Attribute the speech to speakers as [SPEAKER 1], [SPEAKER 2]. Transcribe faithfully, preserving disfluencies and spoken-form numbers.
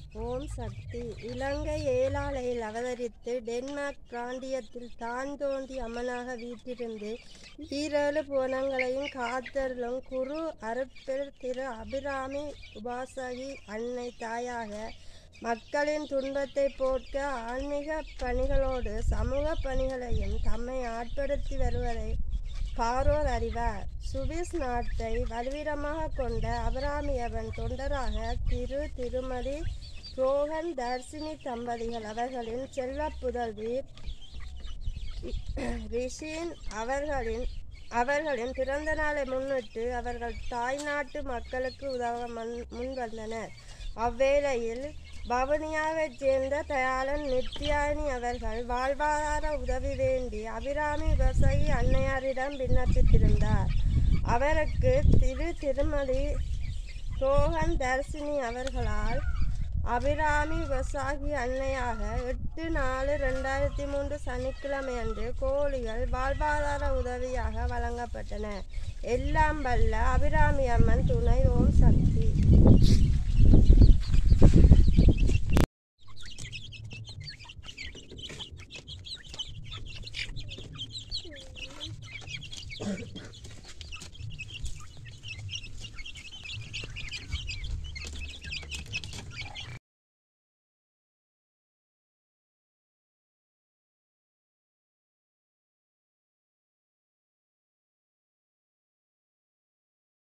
[SPEAKER 1] ஓம் சக்தி. இலங்கை ஏலாலையில் அவதரித்து டென்மார்க் பிராந்தியத்தில் தான் தோன்றி அம்மனாக வீற்றிருந்து ஈரேழு புவனங்களையும் காத்தருளும் குரு அருட்பெரு திரு அபிராமி உபாசகி அன்னை தாயாக மக்களின் துன்பத்தை போக்க ஆன்மீக பணிகளோடு சமூக பணிகளையும் தம்மை ஆட்படுத்தி வருவதை பாரோர் அறிவார். சுவிஸ் நாட்டை வலுவிடமாக கொண்ட அபிராமியவன் தொண்டராக திரு திருமதி ரோஹன் தர்சினி தம்பதிகள் அவர்களின் செல்வ புதல்வி ரிஷின் அவர்களின் அவர்களின் பிறந்த நாளை முன்னிட்டு அவர்கள் தாய் நாட்டு மக்களுக்கு உதவ முன் வந்தனர். அவ்வேளையில் பவனியாவைச் சேர்ந்த தயாளன் நித்யாயினி அவர்கள் வாழ்வாதார உதவி வேண்டி அபிராமி உபாசகி அன்னையாரிடம் விண்ணப்பித்திருந்தார். அவருக்கு திரு திருமதி ரோஹன் தர்சினி அவர்களால் அபிராமி உபாசகி அன்னையாக எட்டு நாலு ரெண்டாயிரத்தி மூன்று சனிக்கிழமை அன்று கோழிகள் வாழ்வாதார உதவியாக வழங்கப்பட்டன. எல்லாம் வல்ல அபிராமி அம்மன் துணை. ஓம் சக்தி.
[SPEAKER 2] Thank you.